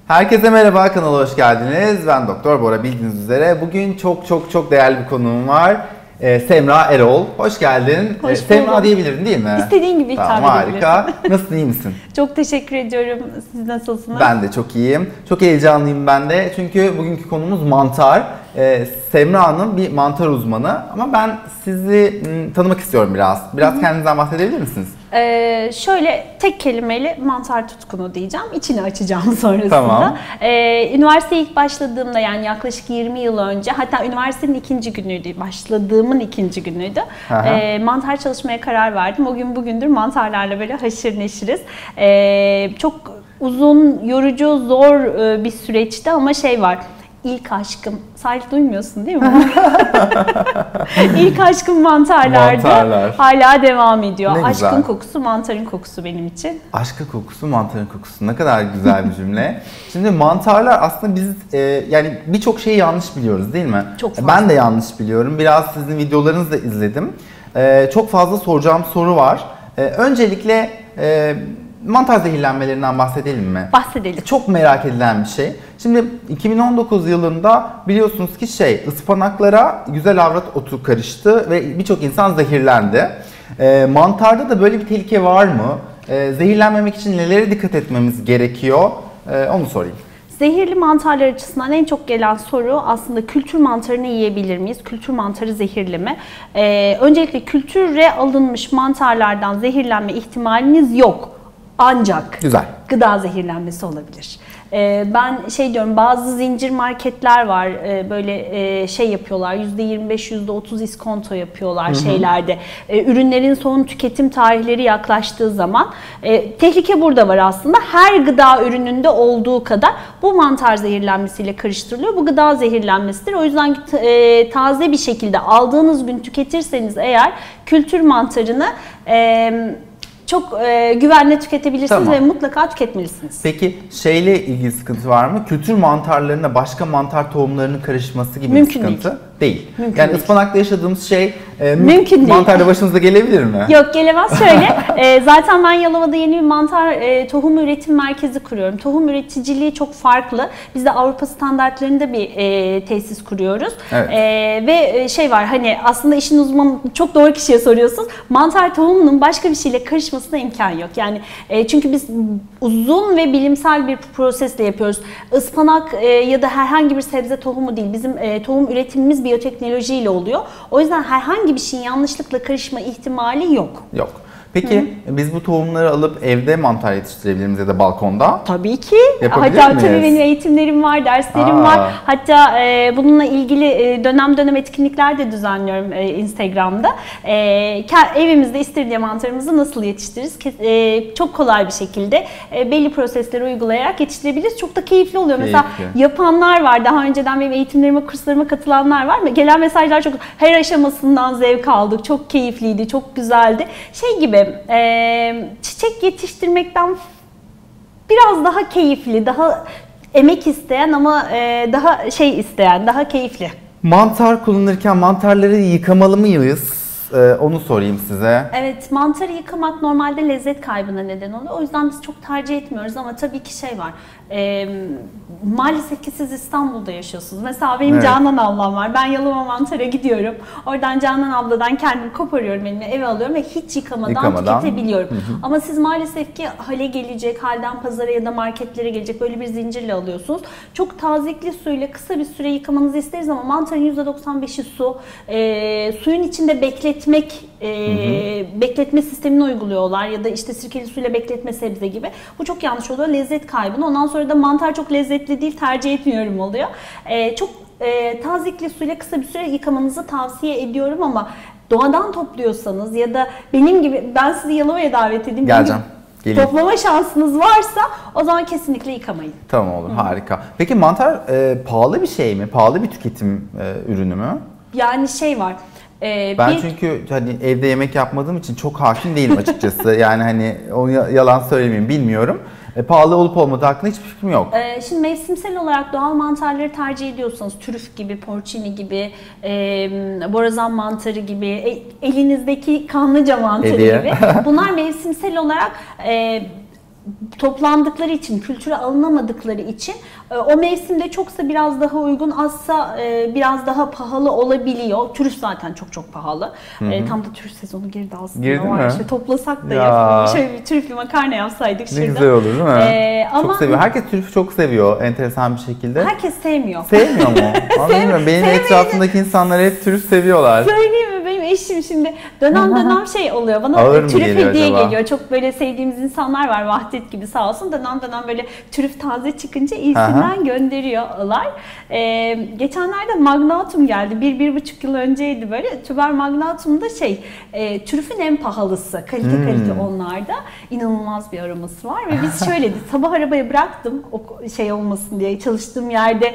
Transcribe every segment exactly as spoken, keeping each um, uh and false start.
Herkese merhaba, kanala hoş geldiniz. Ben Doktor Bora, bildiğiniz üzere. Bugün çok çok çok değerli bir konuğum var. Ee, Semra Erol. Hoş geldin. Hoş ee, Semra diyebilirdin değil mi? İstediğin gibi hitap tamam, edebilirsin. harika. Nasılsın, iyi misin? Çok teşekkür ediyorum. Siz nasılsınız? Ben de çok iyiyim. Çok heyecanlıyım ben de. Çünkü bugünkü konumuz mantar. Ee, Semra Hanım bir mantar uzmanı. Ama ben sizi m, tanımak istiyorum biraz. Biraz Hı-hı. kendinizden bahsedebilir misiniz? Ee, şöyle tek kelimeyle mantar tutkunu diyeceğim. İçini açacağım sonrasında. Tamam. Ee, üniversiteye ilk başladığımda, yani yaklaşık yirmi yıl önce, hatta üniversitenin ikinci günüydü, başladığımın ikinci günüydü. Ee, mantar çalışmaya karar verdim. O gün bugündür mantarlarla böyle haşır neşiriz. Ee, çok uzun, yorucu, zor bir süreçti ama şey var. İlk aşkım, Salih duymuyorsun değil mi? İlk aşkım mantarlardı. Mantarlar. Hala devam ediyor. Ne Aşkın güzel. kokusu, mantarın kokusu benim için. Aşkın kokusu, mantarın kokusu. Ne kadar güzel bir cümle. Şimdi mantarlar aslında biz e, yani birçok şeyi yanlış biliyoruz değil mi? Çok fazla. Ben de yanlış biliyorum. Biraz sizin videolarınızı da izledim. E, çok fazla soracağım soru var. E, öncelikle e, mantar zehirlenmelerinden bahsedelim mi? Bahsedelim. Çok merak edilen bir şey. Şimdi iki bin on dokuz yılında biliyorsunuz ki şey ıspanaklara güzel avrat otu karıştı ve birçok insan zehirlendi. E, mantarda da böyle bir tehlike var mı? E, zehirlenmemek için nelere dikkat etmemiz gerekiyor? E, onu sorayım. Zehirli mantarlar açısından en çok gelen soru aslında kültür mantarını yiyebilir miyiz? Kültür mantarı zehirli mi? Ee, öncelikle kültüre alınmış mantarlardan zehirlenme ihtimaliniz yok. Ancak Güzel. Gıda zehirlenmesi olabilir. Ee, ben şey diyorum, bazı zincir marketler var, ee, böyle e, şey yapıyorlar, yüzde yirmi beş yüzde otuz iskonto yapıyorlar. Hı hı. Şeylerde. Ee, ürünlerin son tüketim tarihleri yaklaştığı zaman e, tehlike burada var aslında. Her gıda ürününde olduğu kadar bu mantar zehirlenmesiyle karıştırılıyor. Bu gıda zehirlenmesidir. O yüzden e, taze bir şekilde aldığınız gün tüketirseniz eğer kültür mantarını e, çok e, güvenle tüketebilirsiniz. Tamam. Ve mutlaka tüketmelisiniz. Peki şeyle ilgili sıkıntı var mı? Kültür mantarlarına başka mantar tohumlarının karışması gibi Mümkün bir sıkıntı değil. değil. Mümkün yani değil. Ispanakta yaşadığımız şey e, mümkün mantarda değil. başımıza gelebilir mi? Yok, gelemez. Şöyle e, zaten ben Yalova'da yeni bir mantar e, tohum üretim merkezi kuruyorum. Tohum üreticiliği çok farklı. Biz de Avrupa standartlarında bir e, tesis kuruyoruz. Evet. E, ve şey var, hani aslında işin uzmanı, çok doğru kişiye soruyorsunuz. Mantar tohumunun başka bir şeyle karışmasına imkan yok. Yani e, çünkü biz uzun ve bilimsel bir prosesle yapıyoruz. Ispanak e, ya da herhangi bir sebze tohumu değil. Bizim e, tohum üretimimiz biyoteknolojiyle oluyor. O yüzden herhangi bir şeyin yanlışlıkla karışma ihtimali yok. Yok. Peki Hı. biz bu tohumları alıp evde mantar yetiştirebilir miyiz ya da balkonda? Tabii ki. Yapabilir Hatta miyiz? tabii benim eğitimlerim var, derslerim Aa. var. Hatta e, bununla ilgili e, dönem dönem etkinlikler de düzenliyorum e, Instagram'da. E, evimizde istiridye mantarımızı nasıl yetiştiririz? E, çok kolay bir şekilde e, belli prosesleri uygulayarak yetiştirebiliriz. Çok da keyifli oluyor. Keyifli. Mesela yapanlar var. Daha önceden benim eğitimlerime, kurslarıma katılanlar var. Gelen mesajlar çok, her aşamasından zevk aldık. Çok keyifliydi, çok güzeldi. Şey gibi, e, çiçek yetiştirmekten biraz daha keyifli, daha emek isteyen ama e, daha şey isteyen, daha keyifli. Mantar kullanırken mantarları yıkamalı mıyız? Ee, onu sorayım size. Evet, mantarı yıkamak normalde lezzet kaybına neden oluyor. O yüzden biz çok tercih etmiyoruz ama tabii ki şey var. E, maalesef ki siz İstanbul'da yaşıyorsunuz. Mesela benim evet. Canan ablam var. Ben Yalova Mantar'a gidiyorum. Oradan Canan abladan kendim koparıyorum, elime eve alıyorum ve hiç yıkamadan, yıkamadan. tüketebiliyorum. Hı hı. Ama siz maalesef ki hale gelecek, halden pazara ya da marketlere gelecek böyle bir zincirle alıyorsunuz. Çok tazikli suyla kısa bir süre yıkamanızı isteriz ama mantarın yüzde doksan beşi su. E, suyun içinde bekletmek, e, hı hı. bekletme sistemini uyguluyorlar ya da işte sirkeli suyla bekletme sebze gibi. Bu çok yanlış oluyor. Lezzet kaybını. Ondan sonra da mantar çok lezzetli değil, tercih etmiyorum oluyor. E, çok e, tazikli suyla kısa bir süre yıkamanızı tavsiye ediyorum ama doğadan topluyorsanız ya da benim gibi, ben sizi Yalova'ya davet edeyim. Geleceğim. Geleyim. Toplama şansınız varsa o zaman kesinlikle yıkamayın. Tamam, olur. Hı. Harika. Peki mantar e, pahalı bir şey mi? Pahalı bir tüketim e, ürünü mü? Yani şey var. Ee, ben bir... çünkü hani evde yemek yapmadığım için çok hakim değilim açıkçası. Yani hani onu yalan söylemeyeyim, bilmiyorum. E, pahalı olup olmadığı hakkında hiçbir fikrim yok. Ee, şimdi mevsimsel olarak doğal mantarları tercih ediyorsanız, trüf gibi, porcini gibi, e, borazan mantarı gibi, e, elinizdeki kanlıca mantarı Hediye. gibi. Bunlar mevsimsel olarak e, toplandıkları için, kültüre alınamadıkları için o mevsimde çoksa biraz daha uygun, azsa biraz daha pahalı olabiliyor. Trüf zaten çok çok pahalı. Hı hı. Tam da trüf sezonu girdi aslında. Girdi mi? İşte toplasak da ya. Şöyle bir trüflü makarna yapsaydık şurada. Ne güzel olur değil mi? Ee, çok ama seviyor. Herkes trüfü çok seviyor enteresan bir şekilde. Herkes sevmiyor. Sevmiyor mu? Anlamıyorum. Benim Sevmeyeni... etrafımdaki insanlar hep trüf seviyorlar. Söyleyeyim mi? Benim eşim şimdi dönem dönem şey oluyor. Bana Ağır trüf hediye acaba? geliyor. Çok böyle sevdiğimiz insanlar var. Vahdet gibi sağ olsun. Dönem dönem böyle trüf taze çıkınca iyisinden gönderiyorlar. Ee, geçenlerde Magnatum geldi. Bir, bir buçuk yıl önceydi böyle. Tüber Magnatum'da şey, e, trüfün en pahalısı. Kalite hmm. kalite onlarda. İnanılmaz bir aroması var. Ve biz şöyle, sabah arabaya bıraktım. O şey olmasın diye. Çalıştığım yerde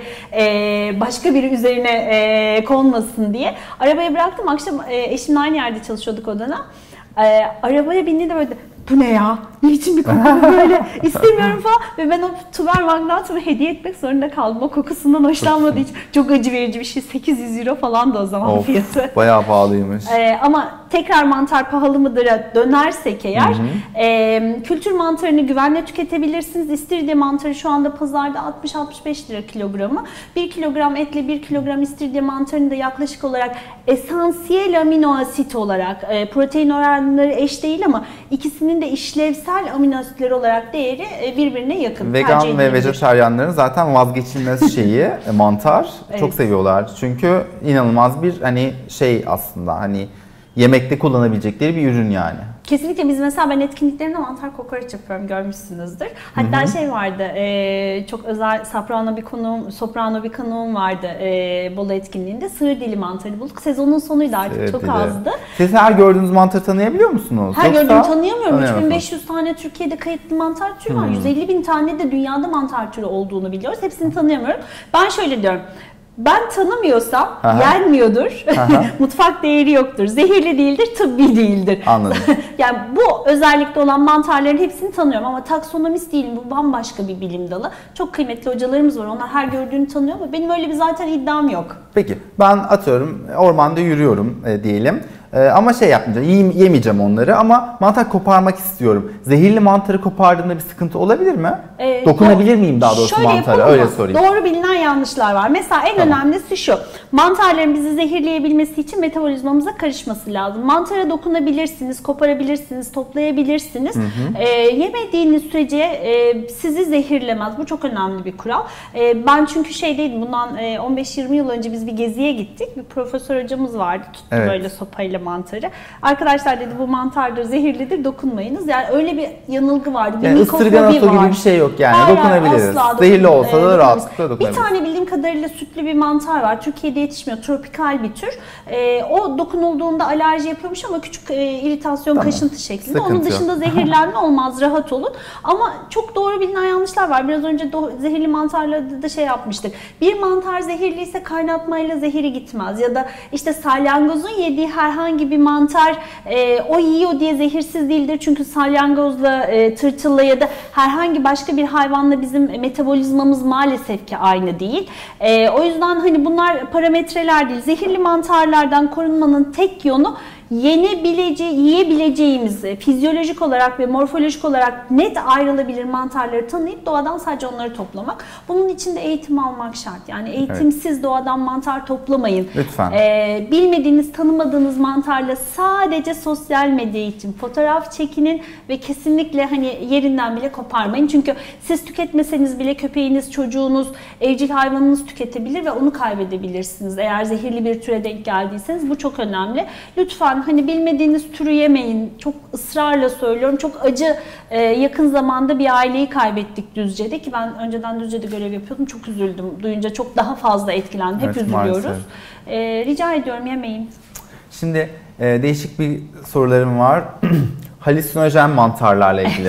e, başka biri üzerine e, konmasın diye. Arabaya bıraktım. Akşam e, eşimle aynı yerde çalışıyorduk o dönem. E, arabaya bindiğinde böyle, bu ne ya? Ne biçim bir koku böyle? İstemiyorum falan. Ve ben o Tuber Magnatum'u hediye etmek zorunda kaldım. O kokusundan hoşlanmadığı için. Çok acı verici bir şey. sekiz yüz euro falan da o zaman of, fiyatı. Bayağı pahalıymış. Ee, ama tekrar mantar pahalı mıdır'a dönersek eğer, hı hı. E, kültür mantarını güvenle tüketebilirsiniz. İstiridye mantarı şu anda pazarda altmış altmış beş lira kilogramı. bir kilogram etle bir kilogram istiridye mantarını da yaklaşık olarak esansiyel amino asit olarak, e, protein oranları eş değil ama ikisinin de işlevsel amino asitleri olarak değeri birbirine yakın. Vegan ve vejetaryenlerin zaten vazgeçilmez şeyi mantar. Evet. Çok seviyorlar. Çünkü inanılmaz bir hani şey aslında hani yemekte kullanabilecekleri bir ürün yani. Kesinlikle biz mesela ben etkinliklerinde mantar kokoreç yapıyorum, görmüşsünüzdür. Hatta hı hı. şey vardı, e, çok özel soprano bir konuğum, soprano bir konuğum vardı e, Bolu etkinliğinde. Sığır dili mantarı bulduk. Sezonun sonuydu artık, evet, çok dili. azdı. Siz her gördüğünüz mantarı tanıyabiliyor musunuz? Her gördüğümü tanıyamıyorum. üç bin beş yüz tane Türkiye'de kayıtlı mantar türü var. Hmm. yüz elli bin tane de dünyada mantar türü olduğunu biliyoruz. Hepsini tanıyamıyorum. Ben şöyle diyorum. Ben tanımıyorsam aha. yenmiyordur, mutfak değeri yoktur, zehirli değildir, tıbbi değildir. Anladım. Yani bu özellikle olan mantarların hepsini tanıyorum ama taksonomist değilim, bu bambaşka bir bilim dalı. Çok kıymetli hocalarımız var, onlar her gördüğünü tanıyor ama benim öyle bir zaten iddiam yok. Peki, ben atıyorum ormanda yürüyorum e, diyelim. Ee, ama şey yapmayacağım, yemeyeceğim onları ama mantar koparmak istiyorum. Zehirli mantarı kopardığında bir sıkıntı olabilir mi? Ee, Dokunabilir miyim daha doğrusu mantara? Öyle sorayım. Doğru bilinen yanlışlar var. Mesela en tamam. önemlisi şu. Mantarların bizi zehirleyebilmesi için metabolizmamıza karışması lazım. Mantara dokunabilirsiniz, koparabilirsiniz, toplayabilirsiniz. Hı hı. Ee, yemediğiniz sürece e, sizi zehirlemez. Bu çok önemli bir kural. E, ben çünkü şeydeydim, bundan e, on beş yirmi yıl önce biz bir geziye gittik. Bir profesör hocamız vardı. Tuttu evet. böyle sopayla mantarı. Arkadaşlar dedi, bu mantardır, zehirlidir, dokunmayınız. Yani öyle bir yanılgı vardı. Bir yani ısırgan atı gibi bir şey yok yani. Hayır, dokunabiliriz. Zehirli olsa da rahatlıkla dokunabiliriz. Bir tane bildiğim kadarıyla sütlü bir mantar var. Türkiye'de yetişmiyor. Tropikal bir tür. E, o dokunulduğunda alerji yapıyormuş ama küçük e, iritasyon, tamam. kaşıntı şeklinde. Sıkıntı Onun dışında yok. Zehirlenme olmaz. Rahat olun. Ama çok doğru bilinen yanlışlar var. Biraz önce zehirli mantarlarda da şey yapmıştık. Bir mantar zehirliyse kaynatmayla zehiri gitmez. Ya da işte salyangozun yediği herhangi bir mantar e, o yiyor diye zehirsiz değildir. Çünkü salyangozla, e, tırtılla ya da herhangi başka bir hayvanla bizim metabolizmamız maalesef ki aynı değil. E, o yüzden hani bunlar parametreler değil. Zehirli mantarlardan korunmanın tek yolu yenebileceği, yiyebileceğimiz, fizyolojik olarak ve morfolojik olarak net ayrılabilir mantarları tanıyıp doğadan sadece onları toplamak. Bunun için de eğitim almak şart. Yani eğitimsiz evet. doğadan mantar toplamayın. Lütfen. Ee, bilmediğiniz, tanımadığınız mantarla sadece sosyal medya için fotoğraf çekinin ve kesinlikle hani yerinden bile koparmayın. Çünkü siz tüketmeseniz bile köpeğiniz, çocuğunuz, evcil hayvanınız tüketebilir ve onu kaybedebilirsiniz. Eğer zehirli bir türe denk geldiyseniz bu çok önemli. Lütfen hani bilmediğiniz türü yemeyin. Çok ısrarla söylüyorum. Çok acı, e, yakın zamanda bir aileyi kaybettik Düzce'de ki ben önceden Düzce'de görev yapıyordum. Çok üzüldüm. Duyunca çok daha fazla etkilendim. Hep evet, üzülüyoruz. E, rica ediyorum yemeyin. Şimdi e, değişik bir sorularım var. Halüsinojen mantarlarla ilgili.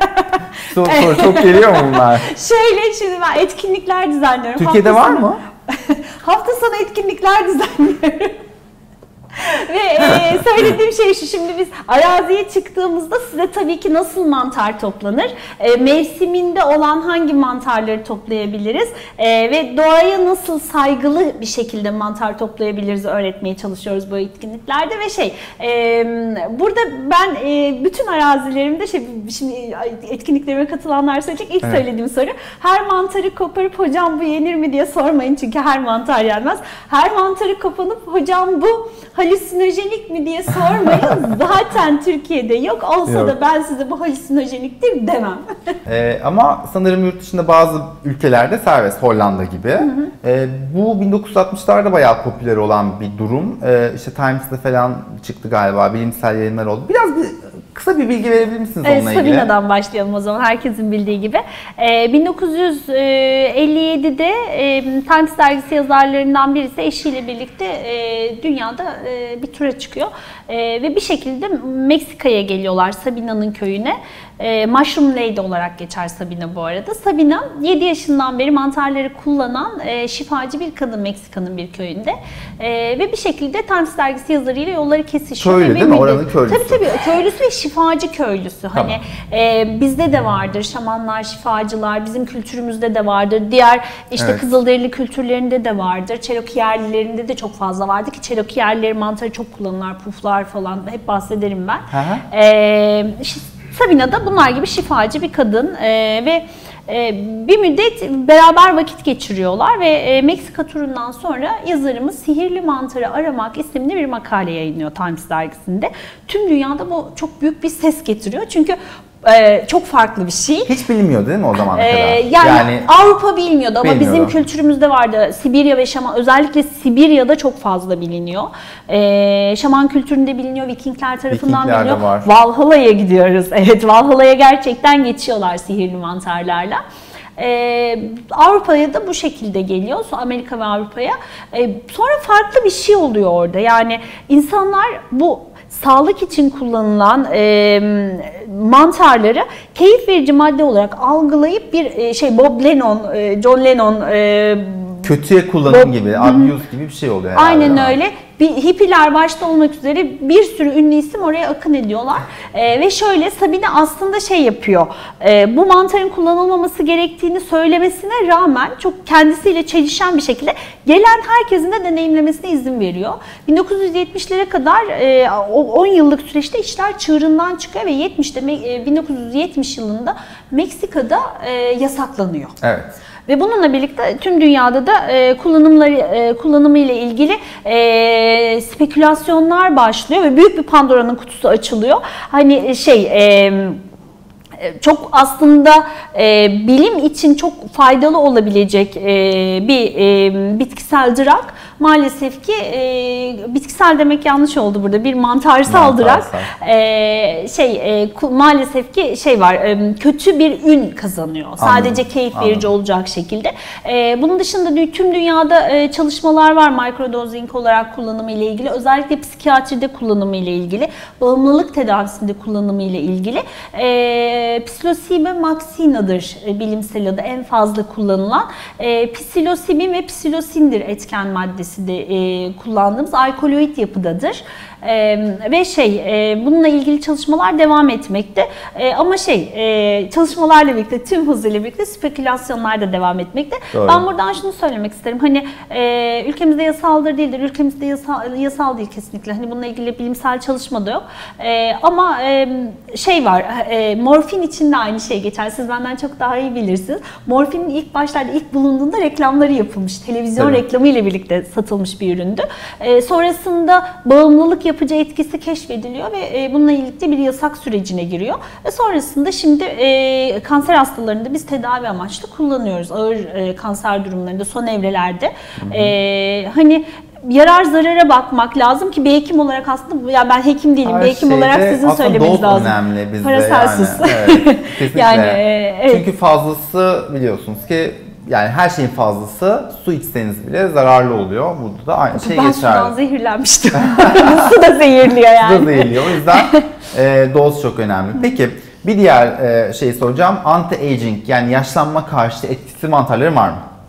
Soru evet. çok geliyor mu bunlar? Şöyle şimdi ben etkinlikler düzenliyorum. Türkiye'de hafta var sonu, mı? hafta sonu etkinlikler düzenliyorum. Ve e, söylediğim şey şu, şimdi biz araziye çıktığımızda size tabii ki nasıl mantar toplanır, e, mevsiminde olan hangi mantarları toplayabiliriz e, ve doğaya nasıl saygılı bir şekilde mantar toplayabiliriz öğretmeye çalışıyoruz bu etkinliklerde. Ve şey e, burada ben e, bütün arazilerimde şey, şimdi etkinliklerime katılanlar söyleyecek ilk evet. söylediğim soru, her mantarı koparıp hocam bu yenir mi diye sormayın çünkü her mantar yenmez. Her mantarı kopanıp hocam bu halüsinojenik mi diye sormayın. Zaten Türkiye'de yok. Olsa yok. da ben size bu halüsinojeniktir demem. ee, ama sanırım yurt dışında bazı ülkelerde serbest, Hollanda gibi. Hı hı. Ee, bu bin dokuz yüz altmışlarda bayağı popüler olan bir durum. Ee, işte Times'te falan çıktı galiba, bilimsel yayınlar oldu. Biraz bir kısa bir bilgi verebilir misiniz evet, onunla ilgili? Sabina'dan başlayalım o zaman, herkesin bildiği gibi. Ee, bin dokuz yüz elli yedi'de e, Times dergisi yazarlarından birisi eşiyle birlikte e, dünyada e, bir tura çıkıyor. E, ve bir şekilde Meksika'ya geliyorlar, Sabina'nın köyüne. E, Mushroom Lady olarak geçer Sabina bu arada. Sabina yedi yaşından beri mantarları kullanan e, şifacı bir kadın Meksika'nın bir köyünde. E, ve bir şekilde Times dergisi yazarıyla yolları kesişiyor. Köylü değil mi? Oranın köylüsü. Tabii tabii. Köylüsü ve şifacı köylüsü. Tamam. Hani e, bizde de vardır şamanlar, şifacılar, bizim kültürümüzde de vardır. Diğer işte evet. Kızılderili kültürlerinde de vardır. Cherokee yerlilerinde de çok fazla vardı ki Cherokee yerlileri mantarı çok kullanırlar, puflar falan, hep bahsederim ben. E, işte Sabina da bunlar gibi şifacı bir kadın e, ve e, bir müddet beraber vakit geçiriyorlar ve e, Meksika turundan sonra yazarımız Sihirli Mantarı Aramak isimli bir makale yayınlıyor Times dergisinde. Tüm dünyada bu çok büyük bir ses getiriyor çünkü Ee, çok farklı bir şey. Hiç bilinmiyordu değil mi o zamana kadar? Ee, yani, yani Avrupa bilmiyordu ama bilmiyordu. Bizim kültürümüzde vardı. Sibirya ve Şaman, özellikle Sibirya'da çok fazla biliniyor. Ee, Şaman kültüründe biliniyor, Vikingler tarafından Vikingler biliniyor. Var. Valhalla'ya gidiyoruz. Evet, Valhalla'ya gerçekten geçiyorlar sihirli mantarlarla. Ee, Avrupa'ya da bu şekilde geliyor. Amerika ve Avrupa'ya. Ee, sonra farklı bir şey oluyor orada. Yani insanlar bu sağlık için kullanılan e, mantarları keyif verici madde olarak algılayıp bir e, şey Bob Lennon, e, John Lennon e, kötüye kullanım Bob, gibi, abuse gibi bir şey oluyor herhalde. Aynen öyle. Bir, hippiler başta olmak üzere bir sürü ünlü isim oraya akın ediyorlar. Ee, ve şöyle Sabine aslında şey yapıyor. E, bu mantarın kullanılmaması gerektiğini söylemesine rağmen çok kendisiyle çelişen bir şekilde gelen herkesin de deneyimlemesine izin veriyor. bin dokuz yüz yetmişlere kadar e, on yıllık süreçte işler çığırından çıkıyor ve yetmişte bin dokuz yüz yetmiş yılında Meksika'da e, yasaklanıyor. Evet. Ve bununla birlikte tüm dünyada da e, kullanımları e, kullanımı ile ilgili e, spekülasyonlar başlıyor ve büyük bir Pandora'nın kutusu açılıyor. Hani şey e, çok aslında e, bilim için çok faydalı olabilecek e, bir e, bitkisel drug maalesef ki e, bitkisel demek yanlış oldu burada, bir mantarsal drug e, şey e, maalesef ki şey var, e, kötü bir ün kazanıyor. Anladım. Sadece keyif verici Anladım. olacak şekilde. E, bunun dışında tüm dünyada e, çalışmalar var microdosing olarak kullanımı ile ilgili, özellikle psikiyatride kullanımı ile ilgili, bağımlılık tedavisinde kullanımı ile ilgili. E, Psilocybin maxinadır e, bilimsel adı, en fazla kullanılan. E, psilocybin ve psilosindir etken maddesi de e, kullandığımız alkaloid yapıdadır. Ee, ve şey e, bununla ilgili çalışmalar devam etmekte ee, ama şey e, çalışmalarla birlikte tüm hızıyla birlikte spekülasyonlar da devam etmekte. Doğru. Ben buradan şunu söylemek isterim, hani e, ülkemizde yasaldır değildir, ülkemizde yasal, yasal değil kesinlikle, hani bununla ilgili bilimsel çalışma da yok e, ama e, şey var, e, morfin için de aynı şey geçer, siz benden çok daha iyi bilirsiniz. Morfinin ilk başlarda ilk bulunduğunda reklamları yapılmış, televizyon Tabii. reklamı ile birlikte satılmış bir üründü. E, sonrasında bağımlılık yapıcı etkisi keşfediliyor ve bununla birlikte bir yasak sürecine giriyor. Ve sonrasında şimdi e, kanser hastalarında biz tedavi amaçlı kullanıyoruz. Ağır e, kanser durumlarında, son evrelerde. E, hani yarar zarara bakmak lazım ki bir hekim olarak aslında, ya ben hekim değilim, Her bir hekim olarak sizin söylemeniz lazım. Önemli bizde Paracelsus. Yani. Evet, kesinlikle. yani, e, evet. Çünkü fazlası biliyorsunuz ki, yani her şeyin fazlası su içseniz bile zararlı oluyor. Burada da aynı şey ben geçerli. Ben sudan zehirlenmiştim. Su da zehirliyor yani. Su da zehirliyor. O yüzden e, doz çok önemli. Peki bir diğer e, şeyi soracağım. Anti-aging, yani yaşlanma karşıtı etkisi mantarların var mı?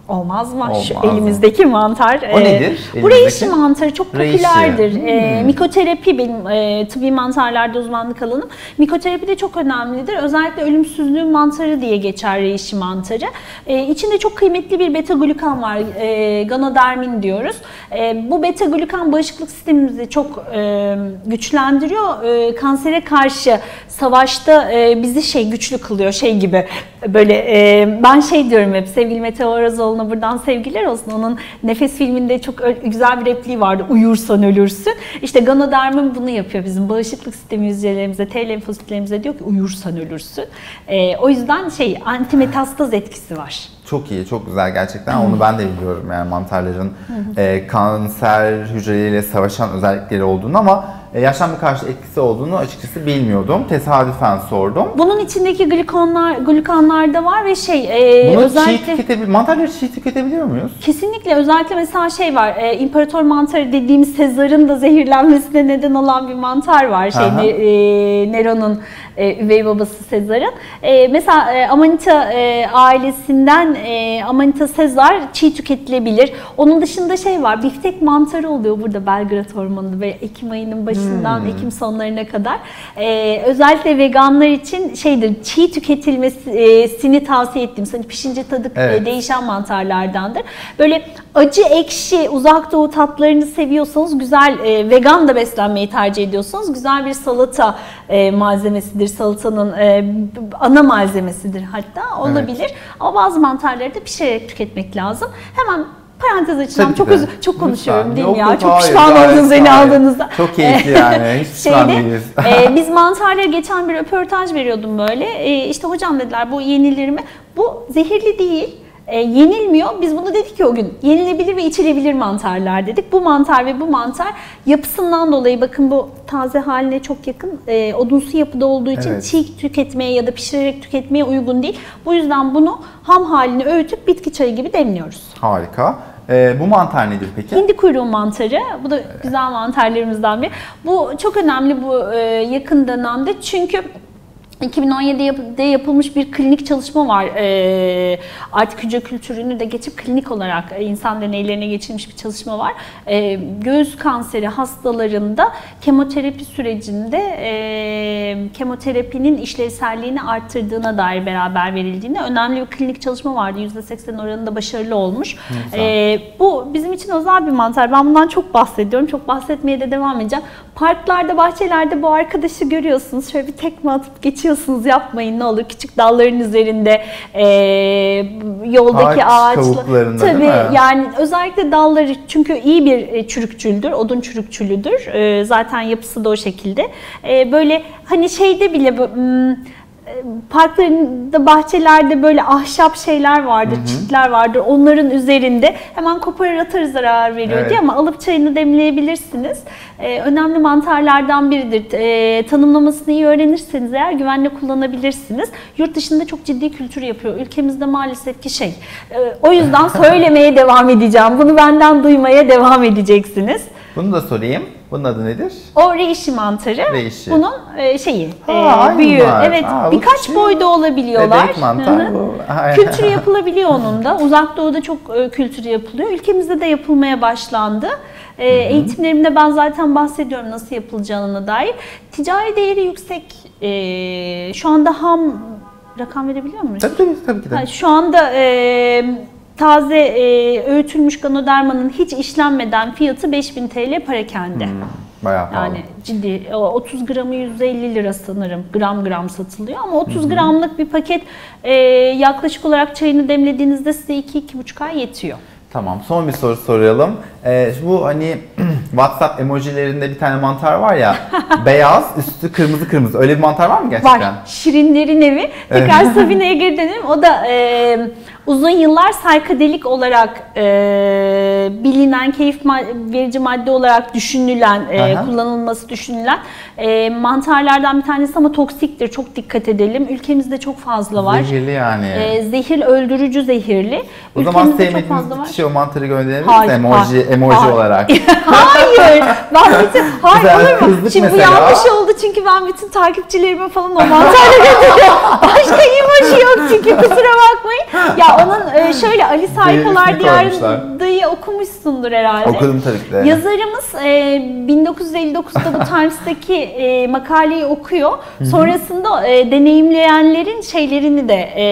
Olmaz mı? Şu Olmaz. elimizdeki mantar. O nedir? Bu reishi Elimizdeki? mantarı çok Reishi. popülerdir. Hmm. E, mikoterapi benim e, tıbbi mantarlarda uzmanlık alanım. Mikoterapi de çok önemlidir. Özellikle ölümsüzlüğün mantarı diye geçer reishi mantarı. E, içinde çok kıymetli bir beta glukan var. E, ganodermin diyoruz. E, bu beta glukan bağışıklık sistemimizi çok e, güçlendiriyor. E, kansere karşı savaşta e, bizi şey güçlü kılıyor. Şey gibi böyle e, ben şey diyorum hep sevgili Mete Orazoğlu'na buradan sevgiler olsun. Onun Nefes filminde çok güzel bir repliği vardı. Uyursan ölürsün. İşte ganodermin bunu yapıyor bizim bağışıklık sistemi hücrelerimize, T lenfositlerimize diyor ki uyursan ölürsün. E, o yüzden şey antimetastaz etkisi var. Çok iyi, çok güzel gerçekten. Onu ben de biliyorum yani mantarların e, kanser hücreleriyle savaşan özellikleri olduğunu ama e, yaşlanma karşı etkisi olduğunu açıkçası bilmiyordum. Tesadüfen sordum. Bunun içindeki glikonlar, glukanlar da var ve şey e, Bunu özellikle çiğ tüketebilir, mantarları çiğ tüketebiliyor muyuz? kesinlikle özellikle mesela şey var e, imparator mantarı dediğimiz Sezar'ın da zehirlenmesine neden olan bir mantar var şey Aha. e, Nero'nun e, üvey babası Sezar'ın. E, mesela e, Amanita e, ailesinden e, Amanita Sezar çiğ tüketilebilir. Onun dışında şey var biftek mantarı oluyor burada Belgrad Ormanı'nda ve Ekim ayının başından Hmm. Ekim sonlarına kadar. E, özellikle veganlar için şeydir çiğ tüketilmesini tavsiye ettiğim hani pişince tadı Evet. e, değişen mantarlardandır. Böyle acı ekşi uzak doğu tatlarını seviyorsanız güzel e, vegan da beslenmeyi tercih ediyorsanız güzel bir salata e, malzemesidir. Salatanın e, ana malzemesidir hatta olabilir. Evet. Ama bazı mantarları da pişirerek tüketmek lazım. Hemen parantez açacağım. Çok özür, çok konuşuyorum Lütfen. değil Yok, mi ya? yok, Çok hayır, pişman gayet, oldunuz beni gayet. aldığınızda. Çok keyifli yani. Hiç pişman Şeyde, değiliz. e, biz mantarlara geçen bir röportaj veriyordum böyle. E, işte hocam dediler bu yenilir mi? Bu zehirli değil. E, yenilmiyor. Biz bunu dedik ki o gün yenilebilir ve içilebilir mantarlar dedik. Bu mantar ve bu mantar yapısından dolayı bakın bu taze haline çok yakın e, odunsu yapıda olduğu için Evet. çiğ tüketmeye ya da pişirerek tüketmeye uygun değil. Bu yüzden bunu ham halini öğütüp bitki çayı gibi demliyoruz. Harika. Ee, bu mantar nedir peki? Hindi kuyruğu mantarı. Bu da güzel mantarlarımızdan biri. Bu çok önemli bu e, yakın dönemde çünkü iki bin on yedide yapılmış bir klinik çalışma var. Ee, artık hücre kültürünü de geçip klinik olarak insan deneylerine geçilmiş bir çalışma var. Ee, göğüs kanseri hastalarında kemoterapi sürecinde e, kemoterapinin işlevselliğini arttırdığına dair beraber verildiğine önemli bir klinik çalışma vardı. yüzde seksen oranında başarılı olmuş. Ee, bu bizim için özel bir mantar. Ben bundan çok bahsediyorum. Çok bahsetmeye de devam edeceğim. Parklarda, bahçelerde bu arkadaşı görüyorsunuz. Şöyle bir tekme atıp geçiyorsunuz. Yapmayın ne olur. Küçük dalların üzerinde e, yoldaki Ağaç ağaçla. kavuklarında Tabii değil mi? yani özellikle dalları çünkü iyi bir çürükçüldür. Odun çürükçülüdür. E, zaten yapısı da o şekilde. E, böyle hani şeyde bile hmm, parklarında, bahçelerde böyle ahşap şeyler vardır, hı hı. çitler vardır. Onların üzerinde hemen koparır atarız zarar veriyor evet. diye ama alıp çayını demleyebilirsiniz. Ee, önemli mantarlardan biridir. Ee, tanımlamasını iyi öğrenirseniz eğer güvenle kullanabilirsiniz. Yurt dışında çok ciddi kültür yapıyor. Ülkemizde maalesef ki şey. E, o yüzden söylemeye devam edeceğim. Bunu benden duymaya devam edeceksiniz. Bunu da sorayım. Bunun adı nedir? O reishi mantarı. Reishi. Bunun e, şeyi, ha, e, büyüğü. Var. Evet, Aa, birkaç şey, boyda olabiliyorlar. Bebek mantar bu. Kültürü yapılabiliyor onun da. Uzak Doğu'da çok e, kültürü yapılıyor. Ülkemizde de yapılmaya başlandı. E, eğitimlerimde ben zaten bahsediyorum nasıl yapılacağına dair. Ticari değeri yüksek. E, şu anda ham rakam verebiliyor muyuz? Tabii tabii, tabii ki de. Ha, şu anda e, taze e, öğütülmüş ganodermanın hiç işlenmeden fiyatı beş bin TL parakende. Hmm, bayağı pahalı. Yani ciddi. otuz gramı yüz elli lira sanırım. Gram gram satılıyor ama otuz gramlık bir paket e, yaklaşık olarak çayını demlediğinizde size iki iki buçuk ay yetiyor. Tamam. Son bir soru soralım. Ee, bu hani WhatsApp emojilerinde bir tane mantar var ya beyaz, üstü kırmızı kırmızı. Öyle bir mantar var mı gerçekten? Var. Şirinlerin evi. Tekrar Sabine'ye geri dönelim. O da e, uzun yıllar saykadelik olarak e, bilinen, keyif verici madde olarak düşünülen, e, kullanılması düşünülen e, mantarlardan bir tanesi ama toksiktir. Çok dikkat edelim. Ülkemizde çok fazla var. Zehirli yani. E, zehir, öldürücü zehirli. O zaman sevmediğiniz bir kişiye o mantarı gönderebiliriz hayır, emoji, hayır, emoji hayır. olarak. Hayır. Ben bütün, hayır olur mu? Şimdi mesela. Bu yanlış oldu çünkü ben bütün takipçilerime falan o mantarla gönderiyorum. Başka emoji yok çünkü kusura bakmayın. Ya Onun e, şöyle Alice Harikalar Değerisini koymuşlar. Diyarı'yı okumuşsundur herhalde. Okudum tabii ki de. Yazarımız e, bin dokuz yüz elli dokuzda bu Times'taki e, makaleyi okuyor. Sonrasında e, deneyimleyenlerin şeylerini de e,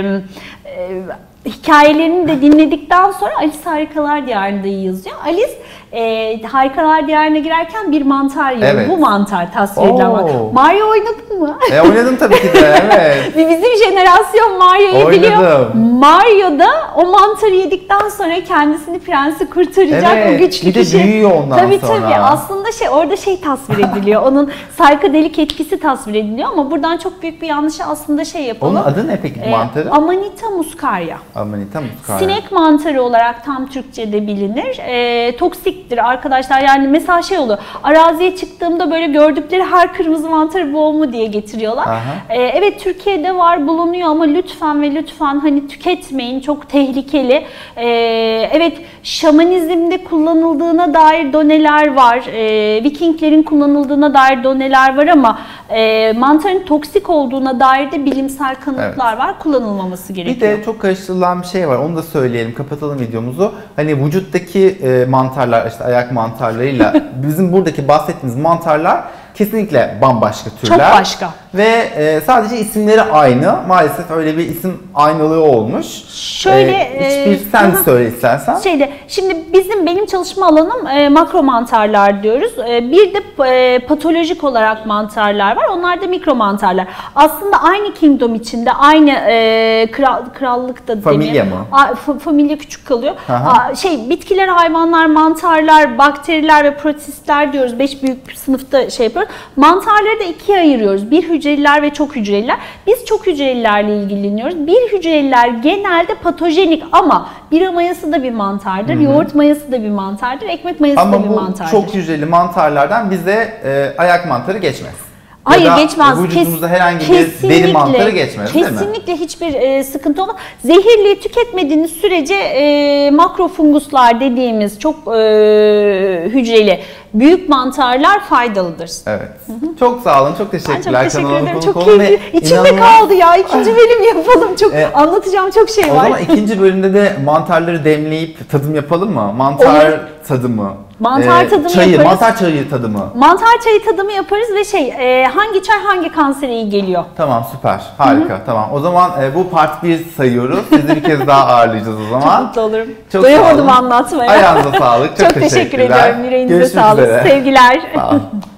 e, hikayelerini de dinledikten sonra Alice Harikalar Diyarı'nda'yı yazıyor. Alice e, Harikalar Diyarı'na girerken bir mantar yiyor. Evet. Bu mantar tasvir edilen var. Oo. Mario oynadın mı? E, oynadım tabii ki de, evet. Bizim jenerasyon Mario'yu biliyor. Oynadım. Mario da o mantarı yedikten sonra kendisini prensi kurtaracak Evet, o güçlü bir de kişi. büyüyor ondan tabii, sonra. Tabii tabii. Aslında şey orada şey tasvir ediliyor. Onun saykadelik etkisi tasvir ediliyor ama buradan çok büyük bir yanlışı aslında şey yapalım. Onun adı ne peki bu Ee, mantarı? Amanita muscaria. Amanita muscaria. Sinek mantarı olarak tam Türkçe'de bilinir. E, toksiktir arkadaşlar. Yani mesela şey oluyor. Araziye çıktığımda böyle gördükleri her kırmızı mantarı bu mu diye getiriyorlar. E, evet Türkiye'de var, bulunuyor ama lütfen ve lütfen hani tüketmeyin. Çok tehlikeli. E, evet şamanizmde kullanıldığına dair doneler var. E, Vikinglerin kullanıldığına dair doneler var ama e, mantarın toksik olduğuna dair de bilimsel kanıtlar Evet. var. Kullanılmaması gerekiyor. Bir de çok karıştırılan bir şey var. Onu da söyleyelim. Kapatalım videomuzu. Hani vücuttaki e, mantarlar, işte ayak mantarlarıyla bizim buradaki bahsettiğimiz mantarlar kesinlikle bambaşka türler. Çok başka. Ve e, sadece isimleri aynı. Maalesef öyle bir isim aynılığı olmuş. Şöyle E, hiçbir e, sen aha. söyle istersen. Şeyde, şimdi bizim benim çalışma alanım e, makro mantarlar diyoruz. E, bir de e, patolojik olarak mantarlar var. Onlar da mikro mantarlar. Aslında aynı kingdom içinde, aynı e, kral, krallık da Familya deniyor. mı? A, fa- familya küçük kalıyor. Aha. A, şey bitkiler, hayvanlar, mantarlar, bakteriler ve protistler diyoruz. Beş büyük sınıfta şey yapıyoruz. Mantarları da ikiye ayırıyoruz. Bir hücreliler ve çok hücreliler. Biz çok hücrelilerle ilgileniyoruz. Bir hücreliler genelde patojenik ama bira mayası da bir mantardır, Hı-hı. yoğurt mayası da bir mantardır, ekmek mayası Ama da bir bu mantardır. çok hücreli mantarlardan bize e, ayak mantarı geçmez. Hayır Ya da geçmez. vücudumuzda Kes- herhangi bir deri mantarı geçmez değil mi? Kesinlikle hiçbir e, sıkıntı olmaz. Zehirli tüketmediğiniz sürece e, makrofunguslar dediğimiz çok e, hücreli büyük mantarlar faydalıdır. Evet. Hı-hı. Çok sağ olun. Çok teşekkürler. Ben çok teşekkür Kanalına ederim. konuk Çok olun ve keyifli. İçimde inanılmaz- kaldı ya. İkinci bölüm yapalım. Çok E, anlatacağım çok şey O var. zaman ikinci bölümde de mantarları demleyip tadım yapalım mı? Mantar Olur. tadımı. Mantar tadımı çayı, yaparız. Mantar çayı tadımı. Mantar çayı tadımı yaparız ve şey e, hangi çay hangi kansere iyi geliyor? Tamam süper. Harika. Hı-hı. Tamam. O zaman e, bu part bir sayıyoruz. Sizi bir kez daha ağırlayacağız o zaman. Çok mutlu olurum. Çok Doyamadım sağ olun. anlatmaya. Ayağınıza sağlık. Çok, Çok teşekkür teşekkürler. ediyorum. Yüreğinize Görüşmek sağlık. üzere. Sevgiler. Sağ olun.